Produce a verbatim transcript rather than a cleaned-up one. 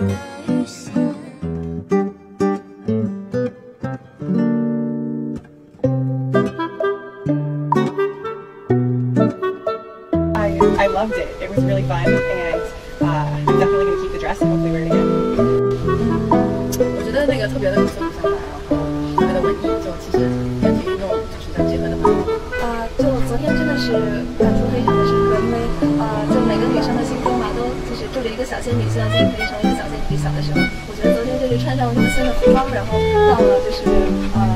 I I loved it. It was really fun, and uh, I'm definitely going to keep the dress and hopefully wear it again. 我觉得那个特别的古色古香吧，然后特别的文艺，就其实跟体育运动就是相结合的很好。 啊、就昨天真的是感触非常的深刻，因为啊、就每个女生的心中嘛，都就是住着一个小仙女，希望自己可以成为一个小仙女。小的时候，我觉得昨天就是穿上了那么鲜的服装，然后到了就是呃